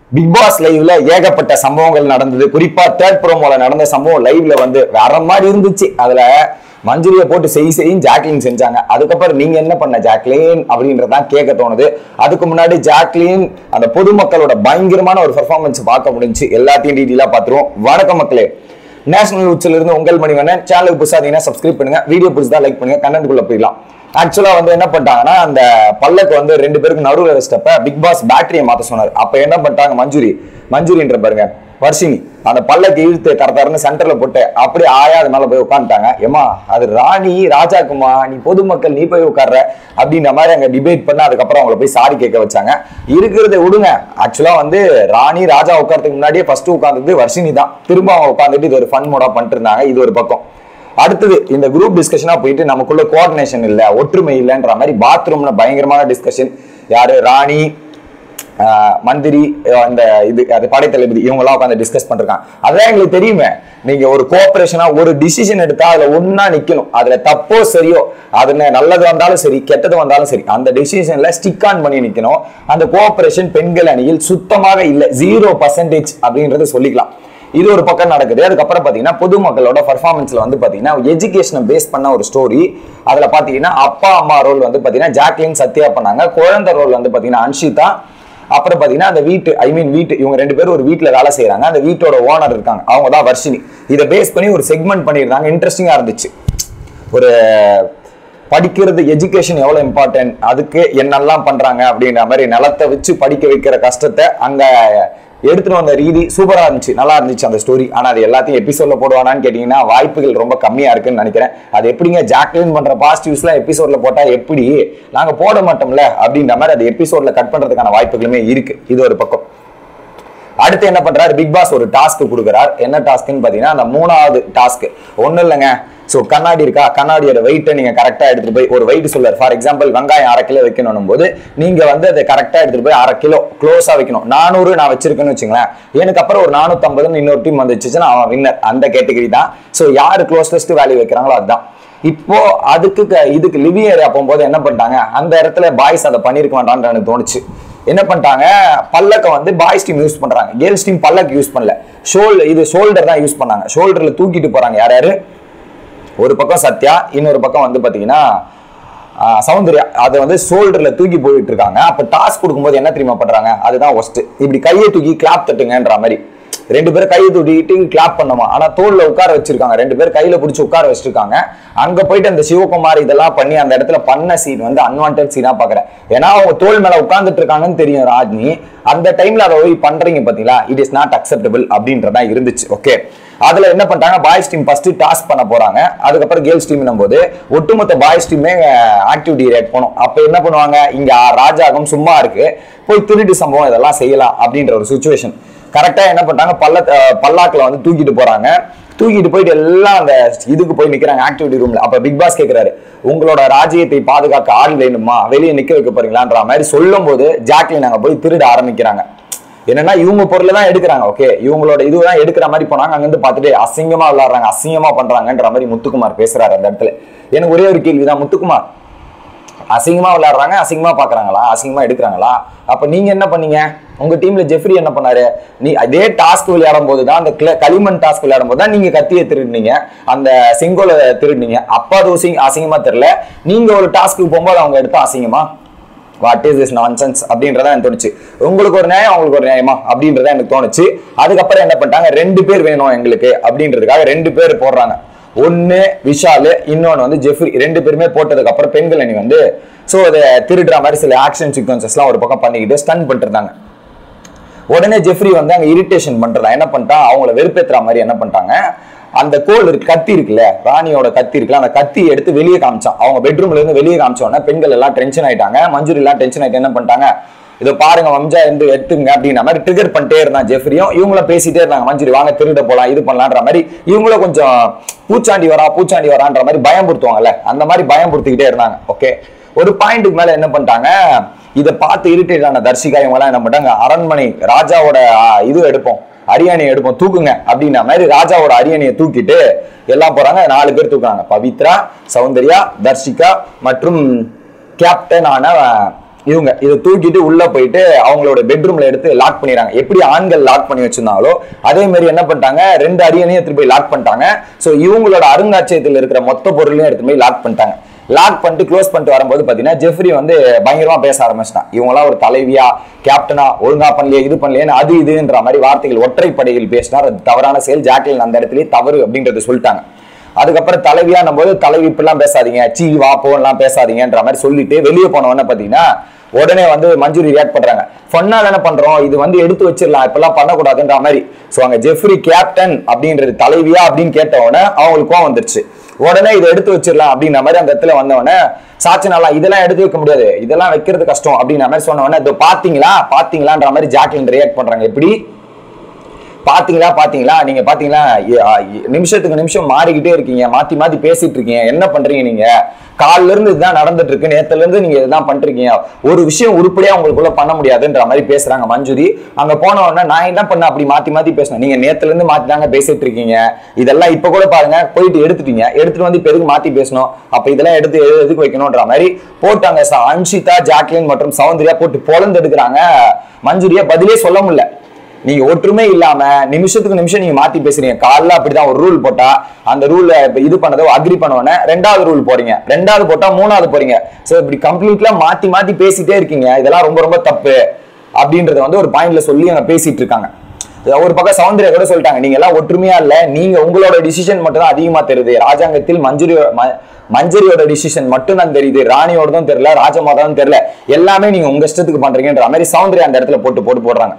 Big pass லைவ்ல ஏகப்பட்ட சம்பவங்கள் நடந்தது. குறிப்பா தேர்ட் ப்ரோமோல நடந்த சம்பவம் லைவ்ல வந்து வேற மாதிரி இருந்துச்சு. அதுல மஞ்சுரியை போட்டு செய்யும் ஜாக்லின் செஞ்சாங்க. அதுக்கப்புறம் நீங்க என்ன பண்ண ஜாக்லின் அப்படின்றதான் கேட்க தோணுது. அதுக்கு முன்னாடி ஜாக்லின் அந்த பொதுமக்களோட பயங்கரமான ஒரு பெர்ஃபார்மன்ஸ் பார்க்க முடிஞ்சு. எல்லாத்தையும் டீட்டெயிலா பார்த்துருவோம். வணக்கம் மக்களே, நேஷனல் உச்சில இருந்து உங்கள் மணிவண்ணன். சேனலுக்கு புதுசாதீங்கன்னா சப்ஸ்கிரைப் பண்ணுங்க, வீடியோ புதுசா லைக் பண்ணுங்க, கண்டென்ட்குள்ள போயிடலாம். ஆக்சுவலா வந்து என்ன பண்ணிட்டாங்கன்னா, அந்த பல்லக்கு வந்து 2 பேருக்கு நடுவில் வச்சிட்டப்ப பிக் பாஸ் பேட்டரியை மாத்த சொன்னார். அப்ப என்ன பண்ணிட்டாங்க, மஞ்சுரின்ற பாருங்க வர்ஷினி அந்த பல்லக்கு இழுத்து தரன்னு சென்டர்ல போட்டு அப்படியே ஆயா அது மேல போய் உட்காந்துட்டாங்க. ஏமா அது ராணி ராஜாக்குமா, நீ பொதுமக்கள் நீ போய் உட்கார்ற அப்படின்ற மாதிரி அங்க டிபேட் பண்ண. அதுக்கப்புறம் அவங்களை போய் சாரி கேட்க வச்சாங்க. இருக்கிறத விடுங்க. ஆக்சுவலா வந்து ராணி ராஜா உட்காரத்துக்கு முன்னாடியே ஃபர்ஸ்ட் உட்கார்ந்தது வர்ஷினி தான். திரும்ப அவங்க உட்காந்துட்டு இது ஒரு ஃபன் மோடா பண்ணிட்டு இருந்தாங்க. இது ஒரு பக்கம். அடுத்தது இந்த குரூப் டிஸ்கஷனா போயிட்டு நமக்குள்ள கோஆர்டினேஷன் இல்ல, ஒற்றுமை இல்லைன்ற மாதிரி பாத்ரூம்ல பயங்கரமான டிஸ்கஷன். யாரு ராணி, மந்திரி, அந்த இது அது படைத்தளபதி இவங்கெல்லாம் உட்காந்து டிஸ்கஸ் பண்ணிருக்காங்க. அதான் எங்களுக்கு தெரியுமே, நீங்க ஒரு கோஆபரேஷனா ஒரு டிசிஷன் எடுத்தா அதுல ஒன்னா நிக்கணும். அதுல தப்போ சரியோ, அதுல நல்லது வந்தாலும் சரி கெட்டது வந்தாலும் சரி அந்த டிசிஷன்ல ஸ்டிக் ஆன் பண்ணி நிக்கணும். அந்த கோஆபரேஷன் பெண்கள் அணியில் சுத்தமாக இல்ல, 0% அப்படின்றது சொல்லிக்கலாம். இது ஒரு பக்கம் நடக்குது. அதுக்கப்புறம் பாத்தீங்கன்னா பொதுமக்களோட பர்ஃபார்மன்ஸ்ல வந்து பாத்தீங்கன்னா எஜுகேஷனை பேஸ் பண்ண ஒரு ஸ்டோரி. அதுல பாத்தீங்கன்னா அப்பா அம்மா ரோல் வந்து பாத்தீங்கன்னா ஜாக்லின் சத்யா பண்ணாங்க. குழந்தை ரோல் வந்து பாத்தீங்கன்னா அன்ஷிதா. அப்புறம் பாத்தீங்கன்னா அந்த வீட்டு இவங்க 2 பேரும் ஒரு வீட்டுல வேலை செய்யறாங்க. அந்த வீட்டோட ஓனர் இருக்காங்க, அவங்க தான் வர்ஷினி. இதை பேஸ் பண்ணி ஒரு செக்மெண்ட் பண்ணியிருந்தாங்க. இன்ட்ரெஸ்டிங்கா இருந்துச்சு. ஒரு படிக்கிறது, எஜுகேஷன் எவ்வளவு இம்பார்ட்டன்ட், அதுக்கு என்னெல்லாம் பண்றாங்க அப்படின்ற மாதிரி நிலத்தை வச்சு படிக்க வைக்கிற கஷ்டத்தை அங்க எடுத்துட்டு வந்த ரீதி சூப்பரா இருந்துச்சு, நல்லா இருந்துச்சு அந்த ஸ்டோரி. ஆனா அது எல்லாத்தையும் எபிசோட்ல போடுவானான்னு கேட்டீங்கன்னா வாய்ப்புகள் ரொம்ப கம்மியா இருக்குன்னு நினைக்கிறேன். அது எப்படிங்க ஜாக்லின் பண்ற பாசிட்டிவ்ஸ் எல்லாம் எபிசோட்ல போட்டா எப்படி, நாங்க போட மாட்டோம்ல அப்படின்ற மாதிரி அது எபிசோட்ல கட் பண்றதுக்கான வாய்ப்புகளுமே இருக்கு. இது ஒரு பக்கம். அடுத்து என்ன பண்றாரு, பிக் பாஸ் ஒரு டாஸ்க் கொடுக்குறார். என்ன டாஸ்க்னு பாத்தீங்கன்னா அந்த 3வது டாஸ்க் ஒண்ணு இல்லைங்க. சோ கண்ணாடி இருக்கா, கண்ணாடியோட வெயிட்டை நீங்க கரெக்டா எடுத்துட்டு போய் ஒரு வெயிட் சொல்றாரு. ஃபார் எக்ஸாம்பிள் வெங்காயம் 1/2 கிலோ வைக்கணும் போது நீங்க வந்து அதை கரெக்டா எடுத்துட்டு போய் 1/2 கிலோ க்ளோஸா வைக்கணும். 400 நான் வச்சிருக்கேன்னு வச்சுங்களேன், எனக்கு அப்புறம் ஒரு 450 இன்னொரு டீம் வந்துச்சுன்னா அவன் வின்னர். அந்த கேட்டகரி தான். சோ யாரு க்ளோசஸ்ட் வேல்யூ வைக்கிறாங்களோ அதுதான். இப்போ இதுக்கு லிவிங் ஏரியா போகும்போது என்ன பண்ணிட்டாங்க, அந்த இடத்துல பாய்ஸ் அதை பண்ணிருக்க மாட்டான்னு எனக்கு தோணுச்சு. என்ன பண்ணிட்டாங்க, பல்லக்க வந்து பாய்ஸ் டீம் யூஸ் பண்றாங்க, கேர்ள்ஸ் டீம் பல்லக்கு யூஸ் பண்ணல. ஷோல்டர் தான் யூஸ் பண்ணாங்க. ஷோல்டர்ல தூக்கிட்டு போறாங்க. யாரு, ஒரு பக்கம் சத்யா, இன்னொரு பக்கம் வந்து பாத்தீங்கன்னா சௌந்தர்யா. அதை வந்து ஷோல்டர்ல தூக்கி போயிட்டு இருக்காங்க. அப்ப டாஸ்க் கொடுக்கும்போது என்ன தெரியுமா பண்றாங்க, அதுதான் ஒஸ்ட். இப்படி கையை தூக்கி கிளாப் தட்டுங்கன்ற மாதிரி 2 பேரும் கையை தூக்கிட்டு கிளாப் பண்ணுமா. ஆனா தோல்ல உட்கார வச்சிருக்காங்க, 2 பேர் கையில பிடிச்சி உட்கார வச்சிருக்காங்க. அங்க போயிட்டு அந்த சிவகுமார் இதெல்லாம் பண்ணி அந்த இடத்துல பண்ண சீன் வந்து அன்வான்டட் சீனா பாக்குறேன். ஏன்னா அவங்க தோல் மேல உட்கார்ந்துட்டு இருக்காங்கன்னு தெரியும் ராஜ்னி. அந்த டைம்ல அதை போய் பண்றீங்க பாத்தீங்களா, இட் இஸ் நாட் அக்செப்டபிள் அப்படின்றதா இருந்துச்சு. ஓகே, அதுல என்ன பண்ணிட்டாங்க, பாய்ஸ் டீம் ஃபர்ஸ்ட் டாஸ்க் பண்ண போறாங்க. அதுக்கப்புறம் கேர்ள்ஸ் டீம் போது ஒட்டுமொத்த பாய்ஸ் டீமே ஆக்டிவிட்டி ரேட் போனோம். அப்ப என்ன பண்ணுவாங்க, இங்க ராஜாகம் சும்மா இருக்கு, போய் திருட்டு சம்பவம் இதெல்லாம் செய்யலாம் அப்படின்ற ஒரு சிச்சுவேஷன். கரெக்டா என்ன பண்ணிட்டாங்க, பல்லாக்குல வந்து தூக்கிட்டு போறாங்க. தூக்கிட்டு போயிட்டு எல்லாம் அந்த இதுக்கு போய் நிக்கிறாங்க ஆக்டிவிட்டி ரூம்ல. அப்ப பிக் பாஸ் கேட்கிறாரு, உங்களோட ராஜ்யத்தை பாதுகாக்க ஆள் வேணுமா, வெளியே நிக்க வைக்க போறீங்களான்ற மாதிரி சொல்லும் போது ஜாக்லின் அங்க போய் திருட ஆரம்பிக்கிறாங்க. என்னன்னா இவங்க பொருளை தான் எடுக்கிறாங்க. ஓகே, இவங்களோட இதுதான் எடுக்கிற மாதிரி போனாங்க. அங்கிருந்து பார்த்துட்டு அசிங்கமா விளையாடுறாங்க, அசிங்கமா பண்றாங்கன்ற மாதிரி முத்துக்குமார் பேசுறாரு அந்த இடத்துல. எனக்கு ஒரே ஒரு கேள்விதான், முத்துக்குமார் அசிங்கமா விளையாடுறாங்க, அசிங்கமா பாக்குறாங்களா, அசிங்கமா எடுக்கிறாங்களா? அப்ப நீங்க என்ன பண்ணீங்க, உங்க டீம்ல ஜெஃப்ரி என்ன பண்ணாரு, நீ அதே டாஸ்க் விளையாடும் போதுதான், அந்த களிமண் டாஸ்க் விளையாடும் போது தான் நீங்க கத்தியை திருடுனீங்க, அந்த செங்கோலை திருடுனீங்க. அப்ப அது அசிங்கமா தெரியல, நீங்க ஒரு டாஸ்க்கு போகும்போது அவங்க எடுத்தா அசிங்கமா? வாட் இஸ் திஸ் நான்சென்ஸ் அப்படின்றத எனக்கு தோணுச்சு. உங்களுக்கு ஒரு நியாயம், அவங்களுக்கு ஒரு நியாயமா அப்படின்றத எனக்கு தோணுச்சு. அதுக்கப்புறம் என்ன பண்ணிட்டாங்க, 2 பேர் வேணும் எங்களுக்கு அப்படின்றதுக்காக 2 பேர் போடுறாங்க. ஒன்னு விஷால், இன்னொன்னு வந்து ஜெஃப்ரி. 2 பேருமே போட்டதுக்கு அப்புறம் பெண்கள் அணி வந்து சோ அதை திருடுற மாதிரி சில ஆக்ஷன் சீக்வன்சஸ் எல்லாம் ஒரு பக்கம் பண்ணிக்கிட்டு ஸ்டன் பண்ணிட்டு இருந்தாங்க. உடனே ஜெஃப்ரி வந்து அங்க இரிட்டேஷன் பண்றதா என்ன பண்ணிட்டான், அவங்கள வெறுப்பேற்றுற மாதிரி என்ன பண்ணிட்டாங்க, அந்த கத்தி இருக்குல்ல, ராணியோட கத்தி இருக்குல்ல, அந்த கத்தி எடுத்து வெளியே காமிச்சான். அவங்க பெட்ரூம்ல இருந்து வெளியே காமிச்சோன்னா பெண்கள் எல்லாம் டென்ஷன் ஆயிட்டாங்க. மஞ்சுரி எல்லாம் டென்ஷன் ஆயிட்டு என்ன பண்ணிட்டாங்க, இதை பாருங்க வம்சா இருந்து எடுத்துங்க அப்படின்ற மாதிரி ட்ரிகர் பண்ணிட்டே இருந்தான் ஜெஃப்ரியும். இவங்கள பேசிட்டே இருந்தாங்க, மஞ்சுரி வாங்க திருட போலாம், இது பண்ணலான்ற மாதிரி. இவங்கள கொஞ்சம் பூச்சாண்டி வரான்ற மாதிரி பயம்படுத்துவாங்கல்ல, அந்த மாதிரி பயம்படுத்திக்கிட்டே இருந்தாங்க. ஓகே, ஒரு பாயிண்ட்டுக்கு மேல என்ன பண்ணிட்டாங்க, இதை பார்த்து இரிட்டேட் ஆன தர்ஷிகா இவங்க எல்லாம் என்ன பண்ணிட்டாங்க, அரண்மனை ராஜாவோட இது எடுப்போம், அரியணையை எடுப்போம், தூக்குங்க அப்படின்ற மாதிரி ராஜாவோட அரியணையை தூக்கிட்டு எல்லாம் போறாங்க. 4 பேர் தூக்குறாங்க, பவித்ரா, சௌந்தர்யா, தர்ஷிகா மற்றும் கேப்டன் ஆன இவங்க இதை தூக்கிட்டு உள்ள போயிட்டு அவங்களோட பெட்ரூம்ல எடுத்து லாக் பண்ணிடுறாங்க. எப்படி ஆண்கள் லாக் பண்ணி வச்சிருந்தாங்களோ அதே மாதிரி என்ன பண்ணிட்டாங்க, 2 அரியணையும் எடுத்து போய் லாக் பண்ணிட்டாங்க. சோ இவங்களோட அருங்காட்சியகத்தில் இருக்கிற மொத்த பொருளையும் எடுத்து போய் லாக் பண்ணிட்டாங்க. லாக் பண்ணிட்டு க்ளோஸ் பண்ணிட்டு வரும்போது பாத்தீங்கன்னா ஜெஃப்ரி வந்து பயங்கரமா பேச ஆரம்பிச்சிட்டான். இவங்களாம் ஒரு தலைவியா கேப்டனா ஒழுங்கா பண்ணலையே இது பண்ணலையே அது இதுன்ற மாதிரி வார்த்தைகள் ஒற்றைப்படையில் பேசினார். அது தவறான செயல். ஜாக்லின் அந்த இடத்துலயே தவறு அப்படின்றத சொல்லிட்டாங்க. அதுக்கப்புறம் தலைவியான போது தலைவி இப்பெல்லாம் பேசாதீங்க, சீ வா போலாம் பேசாதீங்கன்ற மாதிரி சொல்லிட்டு வெளியே போனவொன்னே பாத்தீங்கன்னா உடனே வந்து மஞ்சுரி ரியாக்ட் பண்றாங்க. ஃபன்னா தானே பண்றோம், இது வந்து எடுத்து வச்சிடலாம், இப்பெல்லாம் பண்ணக்கூடாதுன்ற மாதிரி. சோ அங்க ஜெஃப்ரி கேப்டன் அப்படின்றது தலைவியா அப்படின்னு கேட்டவொடனே அவங்களுக்கு கோவம் வந்துருச்சு. உடனே இதை எடுத்து வச்சிடலாம் அப்படின்ற மாதிரி அந்த இடத்துல வந்தவொடனே சாட்சினாலாம் இதெல்லாம் எடுத்து வைக்க முடியாது, இதெல்லாம் வைக்கிறது கஷ்டம் அப்படின்ற மாதிரி சொன்னவொடனே இதோ பாத்தீங்களான்ற மாதிரி ஜாக்லின் ரியாக்ட் பண்றாங்க. எப்படி பாத்தீங்களா நீங்க பாத்தீங்களா, நிமிஷத்துக்கு நிமிஷம் மாறிக்கிட்டே இருக்கீங்க, மாத்தி மாத்தி பேசிட்டு இருக்கீங்க, என்ன பண்றீங்க நீங்க, காலில இருந்து இதுதான் நடந்துட்டு இருக்கு, நேத்துல இருந்து நீங்க இதுதான் பண்றீங்க, ஒரு விஷயம் உருப்படியா உங்களுக்குள்ள பண்ண முடியாதுன்ற மாதிரி பேசுறாங்க மஞ்சுரி. அங்க போன உடனே நான் என்ன பண்ண அப்படி மாத்தி மாத்தி பேசினேன், நீங்க நேத்துல இருந்து மாத்தி தாங்க பேசிட்டு இருக்கீங்க, இதெல்லாம் இப்ப கூட பாருங்க போயிட்டு எடுத்துட்டு வந்து இப்ப எதுக்கு மாத்தி பேசணும், அப்ப இதெல்லாம் எடுத்து எதுக்கு வைக்கணும்ன்ற மாதிரி போட்டாங்க. அன்ஷிதா, ஜாக்லின் மற்றும் சௌந்தர்யா போட்டு பொழந்து எடுக்கிறாங்க. மஞ்சுரியா பதிலே சொல்ல முடியல. நீங்க ஒற்றுமை இல்லாம நிமிஷத்துக்கு நிமிஷம் நீங்க மாத்தி பேசுறீங்க. காலைல அப்படிதான் ஒரு ரூல் போட்டா அந்த ரூல் இது பண்ணதோ அக்ரி பண்ணுவோன்னே 2வது ரூல் போறீங்க, 2வது போட்டா 3வது போறீங்க. சோ இப்படி கம்ப்ளீட்லா மாத்தி மாத்தி பேசிட்டே இருக்கீங்க, இதெல்லாம் ரொம்ப ரொம்ப தப்பு அப்படின்றத வந்து ஒரு பாயிண்ட்ல சொல்லி அங்க பேசிட்டு இருக்காங்க. ஒரு பக்கம் சௌந்தர்யா கூட சொல்லிட்டாங்க, நீங்க எல்லாம் ஒற்றுமையா இல்ல, நீங்க உங்களோட டிசிஷன் மட்டும் தான் அதிகமா தெரியுது, ராஜாங்கத்தில் மஞ்சரியோட டிசிஷன் மட்டும் தான் தெரியுது, ராணியோடதும் தெரியல, ராஜமாதாவும் தெரியல, எல்லாமே நீங்க உங்க இஷ்டத்துக்கு பண்றீங்கன்ற மாதிரி சௌந்தர்யா அந்த இடத்துல போடுறாங்க.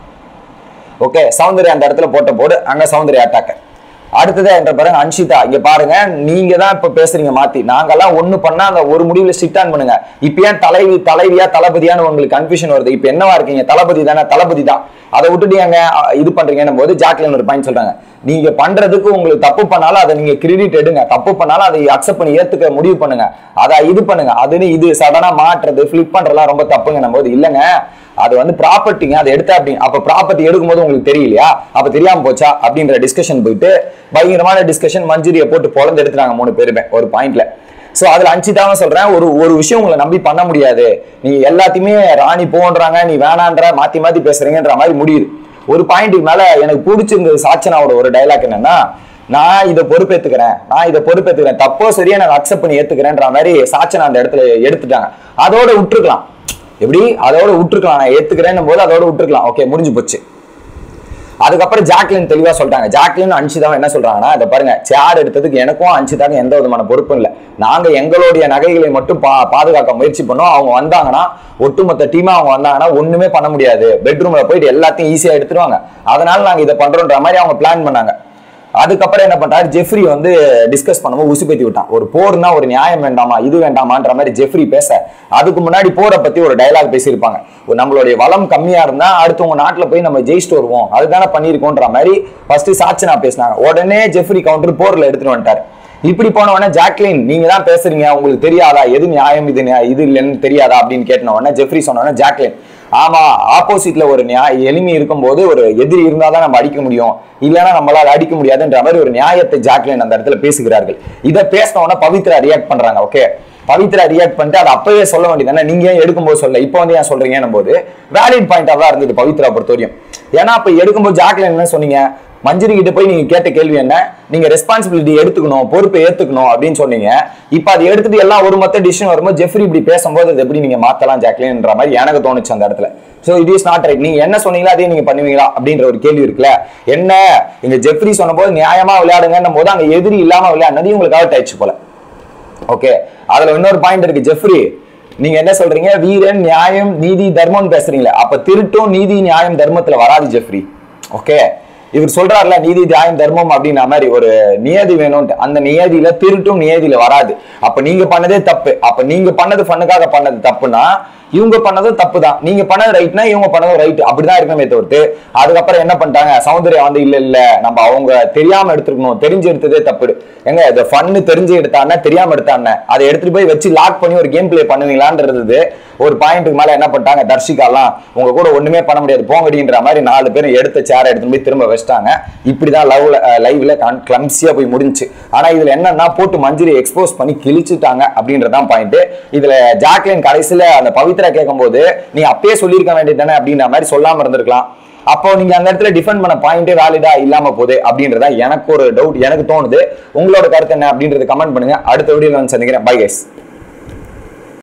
ஓகே, சௌந்தர்யா அந்த இடத்துல போடு அங்க சௌந்தர்யா அட்டாக். அடுத்தது என்ற பாருங்க அன்ஷிதா, இங்க பாருங்க நீங்க தான் இப்ப பேசுறீங்க மாத்தி, நாங்கெல்லாம் ஒண்ணு பண்ணா அந்த ஒரு முடிவுல ஸ்ட்ரிக்ட் ஆன் பண்ணுங்க. இப்ப ஏன் தலைவியா தளபதியான்னு உங்களுக்கு கன்ஃபியூஷன் வருது, இப்ப என்னவா இருக்கீங்க, தளபதி தானே, தளபதி தான், அதை விட்டுட்டு அங்க இது பண்றீங்கன்னு போது ஜாக்லின் ஒரு பாயிண்ட் சொல்றாங்க, நீங்க பண்றதுக்கு உங்களுக்கு தப்பு பண்ணாலும் அதை நீங்க கிரெடிட் எடுங்க, தப்பு பண்ணாலும் அதை அக்செப்ட் பண்ணி ஏத்துக்க முடிவு பண்ணுங்க, அதை இது பண்ணுங்க, அதுன்னு இது சடனா மாற்றுறது ஃபிளிப் பண்றதுலாம் ரொம்ப தப்புங்க போது இல்லங்க, அது வந்து ப்ராப்பர்ட்டிங்க, அதை எடுத்தா அப்படி அப்ப ப்ராப்பர்ட்டி எடுக்கும்போது உங்களுக்கு தெரியலையா, அப்ப தெரியாம போச்சா அப்படின்ற டிஸ்கஷன் போயிட்டு பயங்கரமான டிஸ்கஷன். மஞ்சுரியை போட்டு பொழந்து எடுத்துறாங்க 3 பேருமே ஒரு பாயிண்ட்ல. சோ அதுல அன்ஷிதாவும் சொல்றேன், ஒரு விஷயம் உங்களை நம்பி பண்ண முடியாது, நீ எல்லாத்தையுமே ராணி போன்றாங்க, நீ வேணான்ற மாத்தி மாத்தி பேசுறீங்கன்ற மாதிரி முடியுது. ஒரு பாயிண்ட்டுக்கு மேல எனக்கு பிடிச்சிருந்தது சாச்சனாவோட ஒரு டைலாக் என்னன்னா, நான் இதை பொறுப்பேத்துக்கிறேன், தப்போ சரியா நான் அக்செப்ட் பண்ணி ஏத்துக்கிறேன்ற மாதிரி சாச்சனா அந்த இடத்துல எடுத்துட்டாங்க. அதோட விட்டுருக்கலாம், எப்படி அதோட விட்டுருக்கலாம், நான் ஏத்துக்கிறேன் போது அதோட விட்டுருக்கலாம், ஓகே முடிஞ்சு போச்சு. அதுக்கப்புறம் ஜாக்லின் தெளிவா சொல்லிட்டாங்க. ஜாக்லின் அன்ஷிதாவும் என்ன சொல்றாங்கன்னா, இதை பாருங்க, சேர் எடுத்ததுக்கு எனக்கும் அன்ஷிதாக்கும் எந்த விதமான பொறுப்பும் இல்லை, நாங்க எங்களுடைய நகைகளை மட்டும் பாதுகாக்க முயற்சி பண்ணோம், அவங்க வந்தாங்கன்னா ஒட்டுமொத்த டீமா அவங்க வந்தாங்கன்னா ஒண்ணுமே பண்ண முடியாது, பெட்ரூம்ல போயிட்டு எல்லாத்தையும் ஈஸியா எடுத்துருவாங்க, அதனால நாங்க இதை பண்றோன்ற மாதிரி அவங்க பிளான் பண்ணாங்க. அதுக்கப்புறம் என்ன பண்றாரு, ஜெஃப்ரி வந்து டிஸ்கஸ் பண்ணும்போது உசுப்பேத்தி விட்டான். ஒரு போர்னா ஒரு நியாயம் வேண்டாமா, இது வேண்டாமான்ற மாதிரி ஜெஃப்ரி பேச, அதுக்கு முன்னாடி போரை பத்தி ஒரு டயலாக் பேசியிருப்பாங்க, நம்மளுடைய வளம் கம்மியா இருந்தா அடுத்தவங்க நாட்டுல போய் நம்ம ஜெயிச்சுட்டு வருவோம், அதுதானே பண்ணிருக்கோன்ற மாதிரி ஃபர்ஸ்ட் சாட்சினா பேசினாங்க. உடனே ஜெஃப்ரி கவுண்டர் போர்ல எடுத்துட்டு வந்துட்டாரு. இப்படி போனவொடனே ஜாக்லின் நீங்க தான் பேசுறீங்க, உங்களுக்கு தெரியாதா எது நியாயம் இது இல்லைன்னு தெரியாதா அப்படின்னு கேட்டனோடனே ஜெஃப்ரி சொன்னோடனே ஜாக்லின், ஆமா ஆப்போசிட்ல ஒரு எளிமை இருக்கும்போது ஒரு எதிரி இருந்தாதான் நம்ம அடிக்க முடியும், இல்லைன்னா நம்மளால அடிக்க முடியாதுன்ற மாதிரி ஒரு நியாயத்தை ஜாக்லின் அந்த இடத்துல பேசுகிறார்கள். இதை பேசினோன்னா பவித்ரா ரியாக்ட் பண்றாங்க. ஓகே, பவித்ரா ரியாக்ட் பண்ணிட்டு அதை அப்பவே சொல்ல வேண்டியதானே, நீங்க ஏன் எடுக்கும்போது சொல்ல, இப்போ வந்து ஏன் சொல்றீங்கன்னு போது வேலிட் பாயிண்டா தான் இருந்தது பவித்ரா பொறுத்தவரையும். ஏன்னா அப்ப எடுக்கும்போது ஜாக்லின் என்ன சொன்னீங்க, மஞ்சுரி கிட்ட போய் நீங்க கேட்ட கேள்வி என்ன, நீங்க ரெஸ்பான்சிபிலிட்டி எடுத்துக்கணும், பொறுப்பை ஏத்துக்கணும் அப்படின்னு சொன்னீங்க. இப்ப அதை எடுத்துட்டு எல்லாம் ஒரு மொத்த டிசிஷன் வரும்போது ஜெஃப்ரி இப்படி பேசும்போது அது எப்படி நீங்க மாத்தலாம் ஜாக்லின்ற மாதிரி எனக்கு தோணுச்சு அந்த இடத்துல. So it is not right, நீங்க என்ன சொன்னீங்களா அதே நீங்க பண்ணுவீங்களா அப்படின்ற ஒரு கேள்வி இருக்குல்ல. என்ன இங்க ஜெஃப்ரி சொன்ன போது நியாயமா விளையாடுங்கன்னும் போது அங்க எதிரி இல்லாம விளையாடுனது உங்களுக்கு அவுட் ஆயிடுச்சு போல. ஓகே, அதுல இன்னொரு பாயிண்ட் இருக்கு, ஜெஃப்ரி நீங்க என்ன சொல்றீங்க, வீரன் நியாயம் நீதி தர்மம் பேசுறீங்களே, அப்ப திருட்டும் நீதி நியாயம் தர்மத்துல வராது ஜெஃப்ரி. ஓகே, இவர் சொல்றாருல நீதி நியாயம் தர்மம் அப்படின்ற மாதிரி ஒரு நியதி வேணும்ட்டு, அந்த நியதியில திருட்டும் நியதியில வராது. அப்ப நீங்க பண்ணதே தப்பு, அப்ப நீங்க பண்ணது ஃபண்ணுக்காக பண்ணது தப்புனா இவங்க பண்ணதும் தப்பு தான், நீங்க பண்ணது ரைட்னா இவங்க பண்ணதும் ரைட், அப்படிதான் இருக்கணுமே தவிர்த்து. அதுக்கப்புறம் என்ன பண்ணிட்டாங்க, சௌந்தர்யா வந்து இல்ல நம்ம அவங்க தெரியாம எடுத்துருக்கணும், தெரிஞ்சு எடுத்ததே தப்பு, எங்க இந்த ஃபன்னு தெரிஞ்சு எடுத்தானே தெரியாம எடுத்தானே, அதை எடுத்துட்டு போய் வச்சு லாக் பண்ணி ஒரு கேம் பிளே பண்ணுவீங்களான்றது ஒரு பாயிண்ட்டுக்கு மேல என்ன பண்ணிட்டாங்க, தர்ஷிகாலாம் உங்க கூட ஒண்ணுமே பண்ண முடியாது போங்கடின்ற மாதிரி 4 பேரும் எடுத்த சேரை எடுத்துட்டு போய் திரும்ப வச்சிட்டாங்க. இப்படிதான் லைவ்ல கிளம்சியா போய் முடிஞ்சு. ஆனா இதுல என்னன்னா போட்டு மஞ்சுரி எக்ஸ்போஸ் பண்ணி கிழிச்சுட்டாங்க அப்படின்றதான் பாயிண்ட். இதுல ஜாக்லின் கடைசியில அந்த பவித்ரா பவித்ரா கேட்கும்போது நீ அப்பயே சொல்லியிருக்க வேண்டியது தானே அப்படின்ற மாதிரி சொல்லாம இருந்திருக்கலாம். அப்போ நீங்க அந்த இடத்துல டிஃபெண்ட் பண்ண பாயிண்டே வேலிடா இல்லாம போகுது அப்படின்றத எனக்கு ஒரு டவுட் எனக்கு தோணுது. உங்களோட கருத்து என்ன அப்படின்றது கமெண்ட் பண்ணுங்க. அடுத்த வீடியோல வந்து சந்திக்கிறேன். Bye guys.